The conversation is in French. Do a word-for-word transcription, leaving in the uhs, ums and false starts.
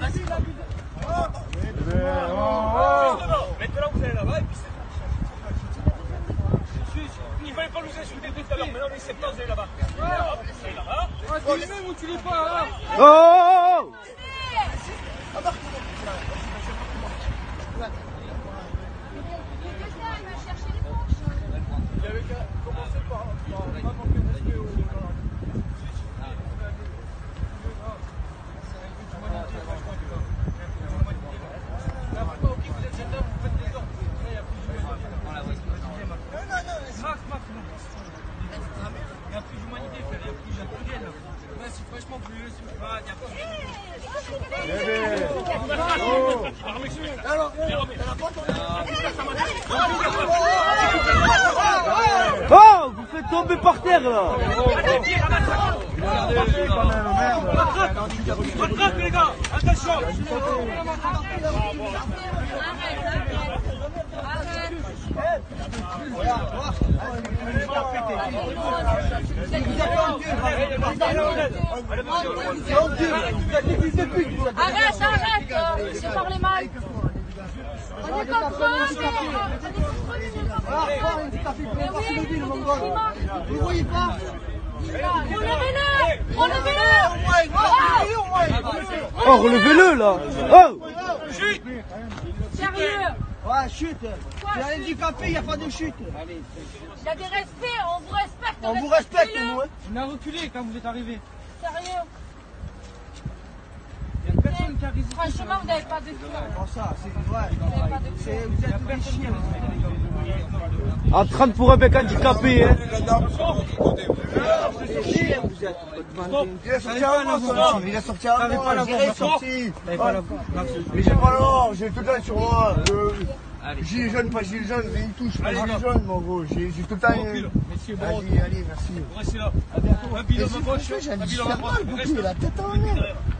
Maintenant vous allez là-bas et puis c'est... Il fallait pas nous insulter tout à l'heure, maintenant les septembre vous allez là-bas. Vous allez là-bas. Dis-le, tu l'es pas. Oh! Il avait qu'à commencer par pas manquer de respect aux gens. Franchement, plus Oh, vous faites tomber par terre là. Rattrape les gars, attention. Arrête, arrête, j'ai parlé mal. On est contre eux, mais oui, Vous voyez pas? relevez-le, relevez-le. Oh, relevez-le là. Oh! Sérieux. Ouais, chute. C'est un handicapé, il n'y a pas de chute. Il y a des respects, on vous respecte. On vous respecte, nous. Hein. on a reculé quand vous êtes arrivé. Sérieux. Il n'y a personne qui a résisté. Franchement, vous n'avez pas de cœur. Bon, ça, c'est vrai. Vous n'avez pas de cœur. C'est- Vous êtes des chiens. En train pour un mec handicapé, hein. Des chiens, vous êtes. Il est sorti avant, ça. Il est sorti avant. Il est sorti. Mais j'ai pas l'or, j'ai tout le temps sur moi. Gilet jaune, pas gilet jaune, mais il touche pas gilet jaune, mon gros. J'ai tout le temps. Messieurs, bon, Allez, allez, merci. Restez là. Un bilan à gauche, J'ai un bilan à mal, droite. beaucoup, il a la tête en l'air.